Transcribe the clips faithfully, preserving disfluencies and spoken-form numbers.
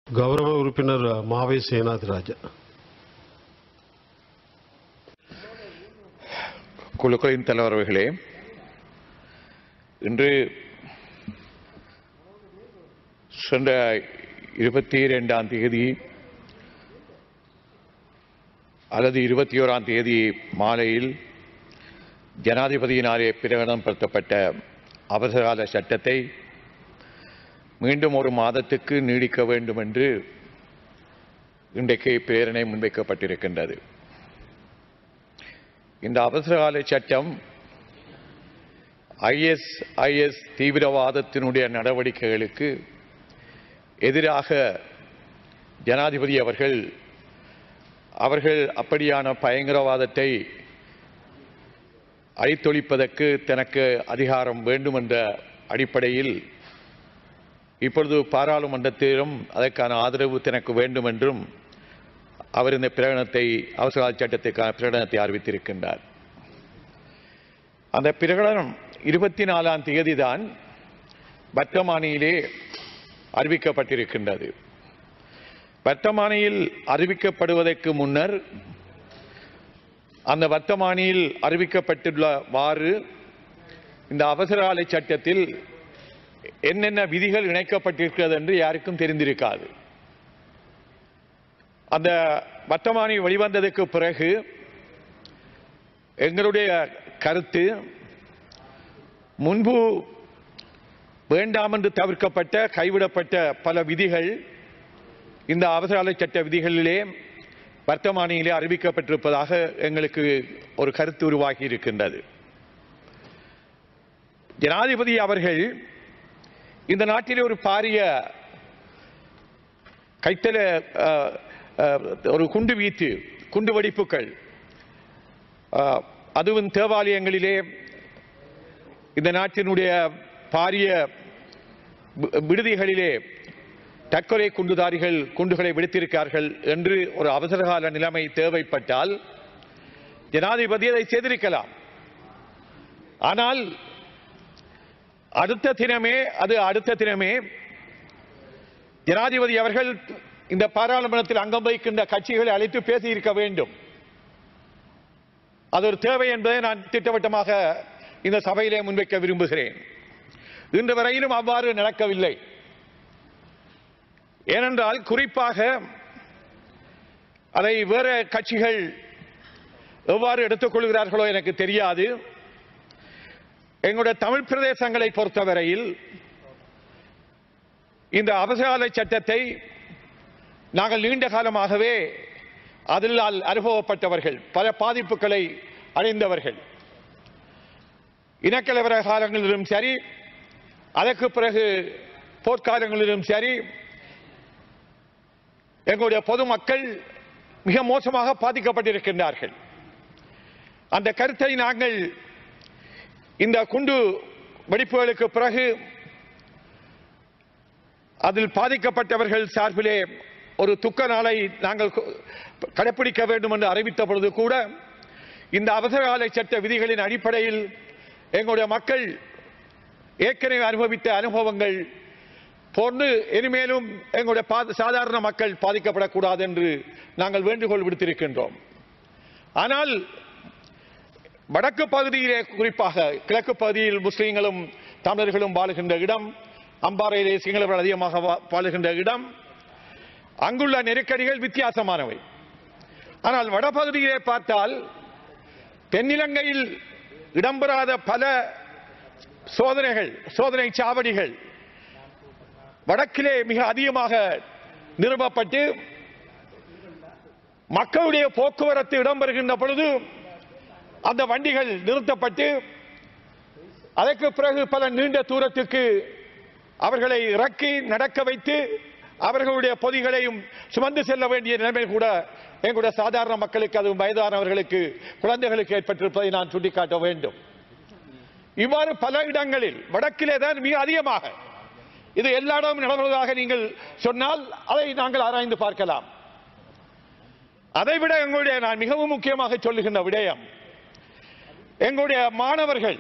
கௌரவ உறுப்பினர் மாவை சேனாதிராஜா. குழுக்களின் தலைவர் அவர்களே, இன்று சென்ற இருபத்தி இரண்டாம் தேதி அல்லது இருபத்தி ஓராம் தேதி மாலையில் ஜனாதிபதியினாலே பிரகடனப்படுத்தப்பட்ட அவசரகால சட்டத்தை மீண்டும் ஒரு மாதத்துக்கு நீடிக்க வேண்டும் என்று இன்றைக்கு பிரேரணை முன்வைக்கப்பட்டிருக்கின்றது. இந்த அவசரகால சட்டம் ஐஎஸ் ஐஎஸ் தீவிரவாதத்தினுடைய நடவடிக்கைகளுக்கு எதிராக ஜனாதிபதி அவர்கள் அவர்கள் அப்படியான பயங்கரவாதத்தை அழித்தொழிப்பதற்கு தனக்கு அதிகாரம் வேண்டும் என்ற அடிப்படையில் இப்பொழுது பாராளுமன்றத்திலும் அதற்கான ஆதரவு தனக்கு வேண்டும் என்றும் அவர் இந்த பிரகடனத்தை அவசர சட்டத்திற்கான பிரகடனத்தை அறிவித்திருக்கின்றார். அந்த பிரகடனம் இருபத்தி நாலாம் தேதி தான் வர்த்தமானியிலே அறிவிக்கப்பட்டிருக்கின்றது. வர்த்தமானியில் அறிவிக்கப்படுவதற்கு முன்னர் அந்த வர்த்தமானியில் அறிவிக்கப்பட்டுள்ளவாறு இந்த அவசரகால சட்டத்தில் என்னென்ன விதிகள் இணைக்கப்பட்டிருக்கிறது என்று யாருக்கும் தெரிந்திருக்காது. அந்த வர்த்தமானி வெளிவந்ததற்கு பிறகு எங்களுடைய கருத்து, முன்பு வேண்டாம் என்று தவிர்க்கப்பட்ட கைவிடப்பட்ட பல விதிகள் இந்த அவசரகால சட்ட விதிகளிலே வர்த்தமானியிலே அறிவிக்கப்பட்டிருப்பதாக எங்களுக்கு ஒரு கருத்து உருவாகி இருக்கின்றது. ஜனாதிபதி அவர்கள் இந்த நாட்டிலே ஒரு பாரிய கைத்தல ஒரு குண்டு வீச்சு குண்டு வெடிப்புகள், அதுவும் தேவாலயங்களிலே இந்த நாட்டினுடைய பாரிய விடுதிகளிலே தற்கொலை குண்டுதாரிகள் குண்டுகளை வெடித்திருக்கிறார்கள் என்று ஒரு அவசரகால நிலைமை தேவைப்பட்டால் ஜனாதிபதி அதை செய்திருக்கலாம். ஆனால் அடுத்த தினமே அது அடுத்த தினமே ஜனாதிபதி அவர்கள் இந்த பாராளுமன்றத்தில் அங்கம் வகிக்கின்ற கட்சிகளை அழைத்து பேசியிருக்க வேண்டும். அது ஒரு தேவை என்பதை நான் திட்டவட்டமாக இந்த சபையிலே முன்வைக்க விரும்புகிறேன். இன்று வரையிலும் அவ்வாறு நடக்கவில்லை. ஏனென்றால் குறிப்பாக அதை வேறு கட்சிகள் எவ்வாறு எடுத்துக்கொள்கிறார்களோ எனக்கு தெரியாது. எங்களுடைய தமிழ் பிரதேசங்களை பொறுத்தவரையில் இந்த அவசரகால சட்டத்தை நாங்கள் நீண்ட காலமாகவே அதில் அனுபவப்பட்டவர்கள், பல பாதிப்புகளை அடைந்தவர்கள். இனக்கலவர காலங்களிலும் சரி, அதற்கு பிறகு போர்க்காலங்களிலும் சரி, எங்களுடைய பொதுமக்கள் மிக மோசமாக பாதிக்கப்பட்டிருக்கின்றார்கள். அந்த கருத்தை நாங்கள் இந்த குண்டு வெடிப்புகளுக்கு பிறகு அதில் பாதிக்கப்பட்டவர்கள் சார்பிலே ஒரு துக்க நாளை நாங்கள் கடைபிடிக்க வேண்டும் என்று அறிவித்த பொழுது கூட இந்த அவசரகால சட்ட விதிகளின் அடிப்படையில் எங்களுடைய மக்கள் ஏற்கனவே அனுபவித்த அனுபவங்கள் போன்று இனிமேலும் எங்களுடைய சாதாரண மக்கள் பாதிக்கப்படக்கூடாது என்று நாங்கள் வேண்டுகோள் விடுத்திருக்கின்றோம். ஆனால் வடக்கு பகுதியிலே, குறிப்பாக கிழக்கு பகுதியில் முஸ்லீம்களும் தமிழர்களும் வாழுகின்ற இடம், அம்பாறையிலே சிங்களவர்கள் அதிகமாக வாழுகின்ற இடம், அங்குள்ள நெருக்கடிகள் வித்தியாசமானவை. ஆனால் வடபகுதியிலே பார்த்தால் தென்னிலங்கையில் இடம்பெறாத பல சோதனைகள், சோதனை சாவடிகள் வடக்கிலே மிக அதிகமாக நிறுவப்பட்டு மக்களுடைய போக்குவரத்து இடம்பெறுகின்ற பொழுது அந்த வண்டிகள் நிறுத்தப்பட்டு அதற்கு பிறகு பல நீண்ட தூரத்துக்கு அவர்களை இறக்கி நடக்க வைத்து அவர்களுடைய பொதிகளையும் சுமந்து செல்ல வேண்டிய நிலைமை கூட எங்களுடைய சாதாரண மக்களுக்கு, அதுவும் வயதானவர்களுக்கு, குழந்தைகளுக்கு ஏற்பட்டிருப்பதை நான் சுட்டிக்காட்ட வேண்டும். இவ்வாறு பல இடங்களில் வடக்கிலே தான் மிக அதிகமாக, இது எல்லா இடமும் நடந்ததாக நீங்கள் சொன்னால் அதை நாங்கள் ஆராய்ந்து பார்க்கலாம். அதைவிட எங்களுடைய நான் மிகவும் முக்கியமாக சொல்லுகின்ற விடயம், எங்களுடைய மாணவர்கள்,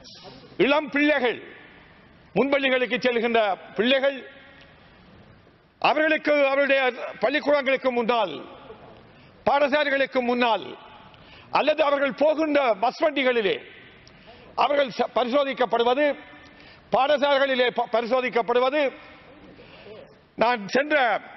இளம் பிள்ளைகள், முன்பள்ளிகளுக்கு செல்கின்ற பிள்ளைகள் அவர்களுக்கு அவருடைய பள்ளிக்கூடங்களுக்கு முன்னால், பாடசாலைகளுக்கு முன்னால் அல்லது அவர்கள் போகின்ற பஸ் வண்டிகளிலே அவர்கள் பரிசோதிக்கப்படுவது, பாடசாலைகளிலே பரிசோதிக்கப்படுவது. நான் சென்ற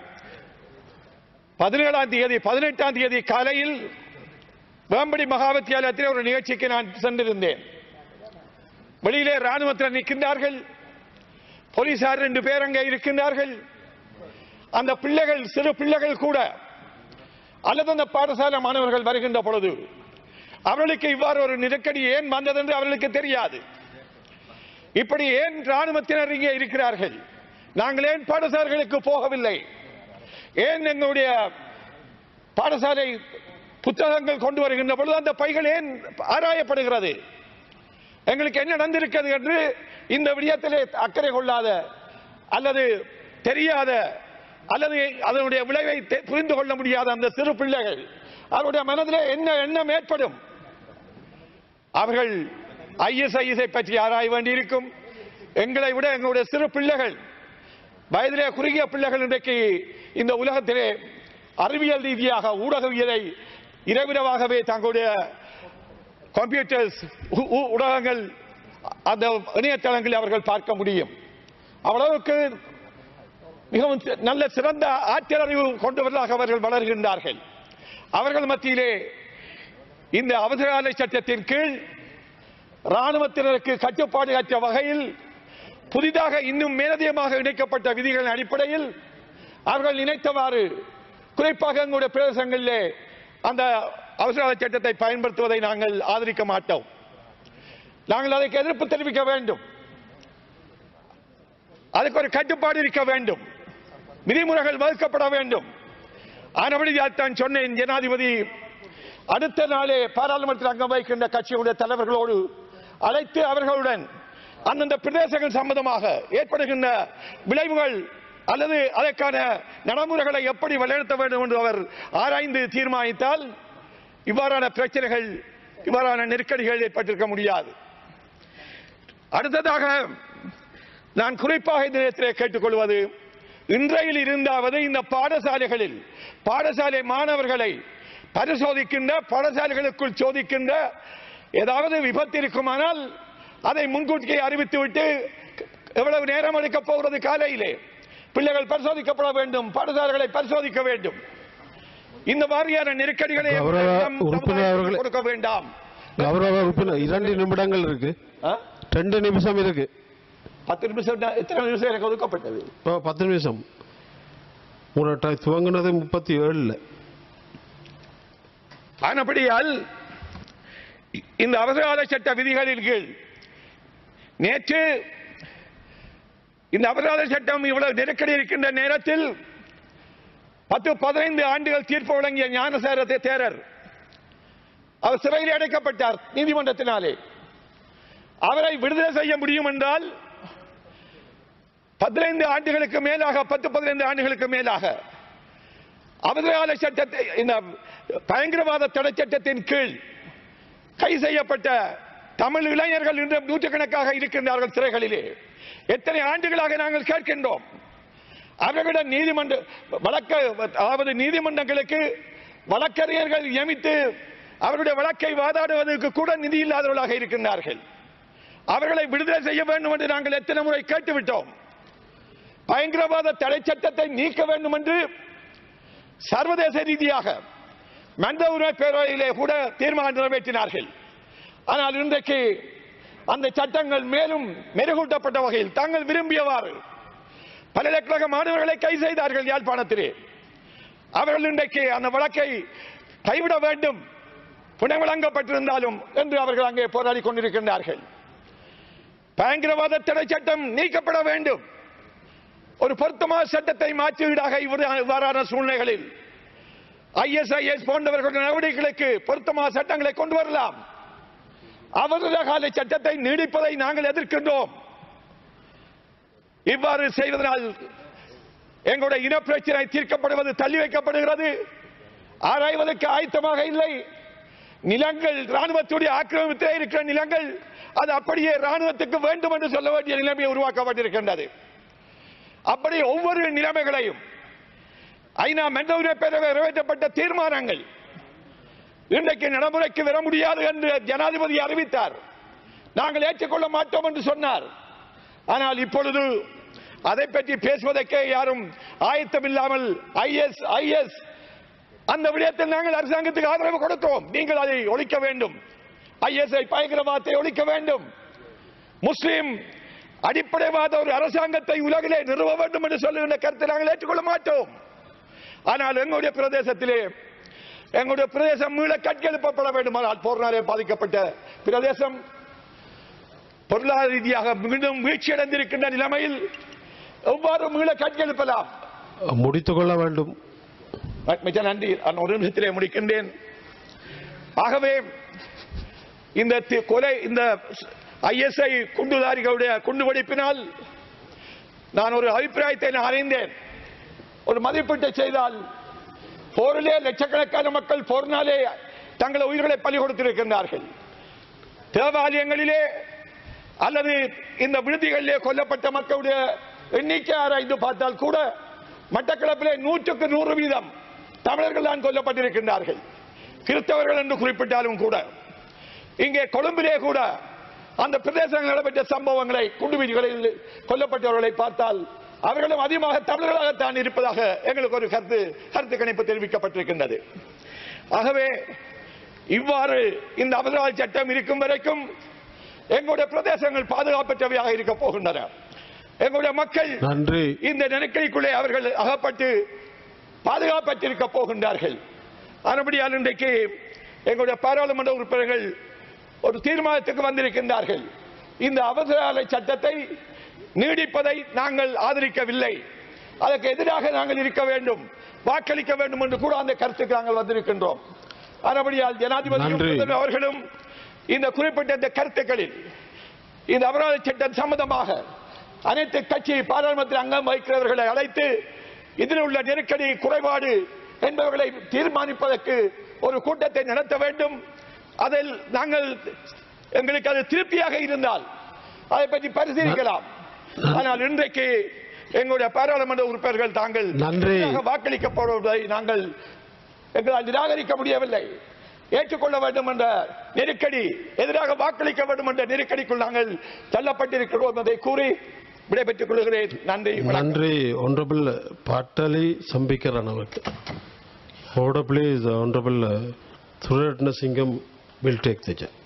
பதினேழாம் தேதி பதினெட்டாம் தேதி காலையில் வேம்படி மகா வித்தியாலயத்தில் ஒரு நிகழ்ச்சிக்கு நான் சென்றிருந்தேன். வெளியிலே ராணுவத்தினர் நிற்கின்றார்கள், போலீசார் ரெண்டு பேர் அங்கே இருக்கின்றார்கள். அந்த பிள்ளைகள், சிறு பிள்ளைகள் கூட அல்லது அந்த பாடசாலை மாணவர்கள் வருகின்ற பொழுது அவர்களுக்கு இவ்வாறு ஒரு நெருக்கடி ஏன் வந்தது என்று அவர்களுக்கு தெரியாது. இப்படி ஏன் ராணுவத்தினர் இங்கே இருக்கிறார்கள், நாங்கள் ஏன் பாடசாலைகளுக்கு போகவில்லை, ஏன் எங்களுடைய பாடசாலை புத்தகங்கள் கொண்டு வருகின்ற பொழுது அந்த பைகள் ஏன் ஆராயப்படுகிறது, எங்களுக்கு என்ன நடந்திருக்கிறது என்று இந்த விடயத்திலே அக்கறை கொள்ளாத அல்லது தெரியாத அல்லது அதனுடைய விளைவை புரிந்து கொள்ள முடியாத அந்த சிறு பிள்ளைகள், அவருடைய மனதிலே என்ன எண்ணம் ஏற்படும்? அவர்கள் ஐஎஸ்ஐஎஸ்ஐ பற்றி ஆராய வேண்டியிருக்கும். எங்களை விட எங்களுடைய சிறு பிள்ளைகள், வயதிலே குறுகிய பிள்ளைகள் இன்றைக்கு இந்த உலகத்திலே அறிவியல் ரீதியாக ஊடகவியலை இரவிரவாகவே தங்களுடைய கம்ப்யூட்டர்ஸ், ஊடகங்கள், அந்த இணையதளங்களில் அவர்கள் பார்க்க முடியும். அவ்வளவுக்கு மிகவும் நல்ல சிறந்த ஆற்றல் அறிவு கொண்டவர்களாக அவர்கள் வளர்கின்றார்கள். அவர்கள் மத்தியிலே இந்த அவசரகால சட்டத்தின் கீழ் ராணுவத்தினருக்கு கட்டுப்பாடு அற்ற வகையில் புதிதாக இன்னும் மேலதிகமாக இணைக்கப்பட்ட விதிகளின் அடிப்படையில் அவர்கள் நினைத்தவாறு, குறிப்பாக எங்களுடைய பிரதேசங்களிலே அந்த அவசரகால சட்டத்தை பயன்படுத்துவதை நாங்கள் ஆதரிக்க மாட்டோம். நாங்கள் அதற்கு எதிர்ப்பு தெரிவிக்க வேண்டும். அதுக்கு ஒரு கட்டுப்பாடு இருக்க வேண்டும், விதிமுறைகள் வகுக்கப்பட வேண்டும். ஆனபடியால் தான் சொன்னேன், ஜனாதிபதி அடுத்த நாளே பாராளுமன்றத்தில் அங்கம் வகிக்கின்ற கட்சியுடைய தலைவர்களோடு அழைத்து அவர்களுடன் அந்தந்த பிரதேசங்கள் சம்பந்தமாக ஏற்படுகின்ற விளைவுகள் அல்லது அதற்கான நடைமுறைகளை எப்படி வழிநடத்த வேண்டும் என்று அவர் ஆராய்ந்து தீர்மானித்தால் இவ்வாறான பிரச்சனைகள், இவ்வாறான நெருக்கடிகள் ஏற்பட்டிருக்க முடியாது. அடுத்ததாக நான் குறிப்பாக இந்த நேரத்திலே கேட்டுக்கொள்வது, இன்றையில் இருந்தாவது இந்த பாடசாலைகளில் பாடசாலை மாணவர்களை பரிசோதிக்கின்ற, பாடசாலைகளுக்குள் சோதிக்கின்ற ஏதாவது விபத்து இருக்குமானால் அதை முன்கூட்டியே அறிவித்துவிட்டு எவ்வளவு நேரம் எடுக்கப் போகிறது, காலையிலே பிள்ளைகள் பரிசோதிக்கப்பட வேண்டும், பாடசாலைகளை பரிசோதிக்க வேண்டும். இந்த மாதிரியான நெருக்கடிகளை கொடுக்க வேண்டாம். கௌரவ உறுப்பினர், இரண்டு நிமிடங்கள் இருக்கு, ரெண்டு நிமிஷம் இருக்கு. பத்து நிமிஷம் எத்தனை நிமிஷம் எனக்கு ஒதுக்கப்பட்டது? பத்து நிமிஷம். உங்களோட துவங்கினது முப்பத்தி ஏழுல. ஆனபடியால் இந்த அவசரகால சட்ட விதிகளின் கீழ் நேற்று இந்த அவசரகால சட்டம் இவ்வளவு நெருக்கடி இருக்கின்ற நேரத்தில் பத்து பதினைந்து ஆண்டுகள் தீர்ப்பு வழங்கிய ஞானசார தேரர் அவர் சிறையில் அடைக்கப்பட்டார் நீதிமன்றத்தினாலே. அவரை விடுதலை செய்ய முடியும் என்றால் பதினைந்து ஆண்டுகளுக்கு மேலாக, பத்து பதினைந்து ஆண்டுகளுக்கு மேலாக அவசரகால சட்டத்தை, இந்த பயங்கரவாத தடை சட்டத்தின் கீழ் கை செய்யப்பட்ட தமிழ் இளைஞர்கள் இன்று நூற்றுக்கணக்காக இருக்கின்றார்கள் சிறைகளிலே. எத்தனை ஆண்டுகளாக நாங்கள் கேட்கின்றோம். அவர்களிடம் நீதிமன்ற வழக்க அதாவது நீதிமன்றங்களுக்கு வழக்கறிஞர்கள் நியமித்து அவருடைய வழக்கை வாதாடுவதற்கு கூட நிதி இல்லாதவர்களாக இருக்கின்றார்கள். அவர்களை விடுதலை செய்ய வேண்டும் என்று நாங்கள் எத்தனை முறை கேட்டுவிட்டோம். பயங்கரவாத தடை சட்டத்தை நீக்க வேண்டும் என்று சர்வதேச ரீதியாக மனித உரிமை பேரவையிலே கூட தீர்மானம் நிறைவேற்றினார்கள். ஆனால் இன்றைக்கு அந்த சட்டங்கள் மேலும் மெருகூட்டப்பட்ட வகையில் தாங்கள் விரும்பியவாறு பல்கலைக்கழக மாணவர்களை கைது செய்தார்கள் யாழ்ப்பாணத்திலே. அவர்கள் இன்றைக்கு அந்த வழக்கை கைவிட வேண்டும், புனை வழங்கப்பட்டிருந்தாலும் என்று அவர்கள் அங்கே போராடி கொண்டிருக்கின்றார்கள். பயங்கரவாத தடை சட்டம் நீக்கப்பட வேண்டும். ஒரு பொருத்தமான சட்டத்தை மாற்றுவீடாக இவ்வாறான சூழ்நிலைகளில் ஐஎஸ்ஐஎஸ் போன்றவர்களுடைய நடவடிக்கைகளுக்கு பொருத்தமான சட்டங்களை கொண்டு வரலாம். அவசரகால சட்டத்தை நீடிப்பதை நாங்கள் எதிர்க்கின்றோம். இவ்வாறு செய்வதனால் எங்களுடைய இன பிரச்சனை தீர்க்கப்படுவது தள்ளி வைக்கப்படுகிறது. ஆராய்வதற்கு ஆயத்தமாக இல்லை. நிலங்கள் ராணுவத்துடைய ஆக்கிரமிப்பிலே இருக்கிற நிலங்கள் அது அப்படியே ராணுவத்துக்கு வேண்டும் என்று சொல்ல வேண்டிய நிலைமை உருவாக்கப்பட்டிருக்கின்றது. அப்படி ஒவ்வொரு நிலைமைகளையும் ஐநா மனித பேரவை நிறைவேற்றப்பட்ட தீர்மானங்கள் இன்றைக்கு நடைமுறைக்கு வர முடியாது என்று ஜனாதிபதி அறிவித்தார். நாங்கள் ஏற்றுக்கொள்ள மாட்டோம் என்று சொன்னார். ஆனால் இப்பொழுது அதை பற்றி பேசுவதற்கே யாரும் ஆயத்தம் இல்லாமல் ஐஎஸ் ஐஎஸ் அந்த விடயத்தில் நாங்கள் அரசாங்கத்துக்கு ஆதரவு கொடுத்தோம். நீங்கள் அதை ஒழிக்க வேண்டும். ஐஎஸ்ஐ பயங்கரவாதத்தை ஒழிக்க வேண்டும். முஸ்லிம் அடிப்படைவாத ஒரு அரசாங்கத்தை உலகிலே நிறுவ வேண்டும் என்று சொல்லுகின்ற கருத்தை நாங்கள் ஏற்றுக்கொள்ள மாட்டோம். ஆனால் எங்களுடைய பிரதேசத்திலே எங்களுடைய பிரதேசம் மீள கட்டியெழுப்பப்பட வேண்டுமானால் போரினாலே பாதிக்கப்பட்ட பிரதேசம் பொருளாதார ரீதியாக மீண்டும் வீழ்ச்சியடைந்திருக்கின்ற நிலைமையில் எவ்வாறு மீள கட்டியெழுப்பலாம்? முடித்துக் கொள்ள வேண்டும். மிக நன்றி. ஒரு நிமிஷத்திலே முடிக்கின்றேன். ஆகவே இந்த கொலை இந்த ஐஎஸ்ஐ குண்டுதாரிகளுடைய குண்டுவெடிப்பினால் நான் ஒரு அபிப்பிராயத்தை நான் அறிந்தேன். ஒரு மதிப்பீட்டை செய்தால் போரிலே லட்சக்கணக்கான மக்கள் போரினாலே தங்கள் உயிர்களை பலி கொடுத்திருக்கின்றார்கள். தேவாலயங்களிலே அல்லது இந்த விடுதிகளிலே கொல்லப்பட்ட மக்களுடைய எண்ணிக்கை ஆராய்ந்து பார்த்தால் கூட மட்டக்களப்பிலே நூற்றுக்கு நூறு வீதம் தமிழர்கள் தான் கொல்லப்பட்டிருக்கின்றார்கள். கிறிஸ்தவர்கள் என்று குறிப்பிட்டாலும் கூட இங்கே கொழும்பிலே கூட அந்த பிரதேசங்களில் நடைபெற்ற சம்பவங்களை குண்டுவீதிகளில் கொல்லப்பட்டவர்களை பார்த்தால் அவர்களும் அதிகமாக தமிழர்களாகத்தான் இருப்பதாக எங்களுக்கு ஒரு கருத்து கருத்து கணிப்பு தெரிவிக்கப்பட்டிருக்கின்றது. ஆகவே இவ்வாறு இந்த அவசர சட்டம் இருக்கும் வரைக்கும் எங்களுடைய பிரதேசங்கள் பாதுகாப்பற்றவையாக இருக்க போகின்றன. எங்களுடைய மக்கள் இந்த நெருக்கடிக்குள்ளே அவர்கள் அகப்பட்டு பாதுகாப்பற்றிருக்க போகின்றார்கள். அதுபடியால் இன்றைக்கு எங்களுடைய பாராளுமன்ற உறுப்பினர்கள் ஒரு தீர்மானத்துக்கு வந்திருக்கின்றார்கள். இந்த அவசர சட்டத்தை நீடிப்பதை நாங்கள் ஆதரிக்கவில்லை. அதற்கு எதிராக நாங்கள் இருக்க வேண்டும், வாக்களிக்க வேண்டும் என்று கூட அந்த கருத்துக்கு நாங்கள் வந்திருக்கின்றோம். அதுபடியால் ஜனாதிபதி அவர்களும் இந்த குறிப்பிட்ட இந்த கருத்துக்களில் இந்த அபராத சட்டம் சம்பந்தமாக அனைத்து கட்சி பாராளுமன்றத்தில் அங்கம் வகிக்கிறவர்களை அழைத்து இதில் உள்ள நெருக்கடி குறைபாடு என்பவர்களை தீர்மானிப்பதற்கு ஒரு கூட்டத்தை நடத்த வேண்டும். அதில் நாங்கள் எங்களுக்கு அது திருப்தியாக இருந்தால் அதை பற்றி பரிசீலிக்கலாம். ஆனால் இன்றைக்கு எங்களுடைய பாராளுமன்ற உறுப்பினர்கள் தாங்கள் வாக்களிக்கப்படுவதை நாங்கள் எங்களால் நிராகரிக்க முடியவில்லை. ஏற்றுக்கொள்ள வேண்டும் என்ற நெருக்கடி, எதிராக வாக்களிக்க வேண்டும் என்ற நெருக்கடிக்குள் நாங்கள் தள்ளப்பட்டிருக்கிறோம் என்பதை கூறி விடைபெற்றுக் கொள்கிறேன். நன்றி. நன்றி. Honorable Patali Sambikaranawat. Order please. Honorable Senathirajah will take the chair.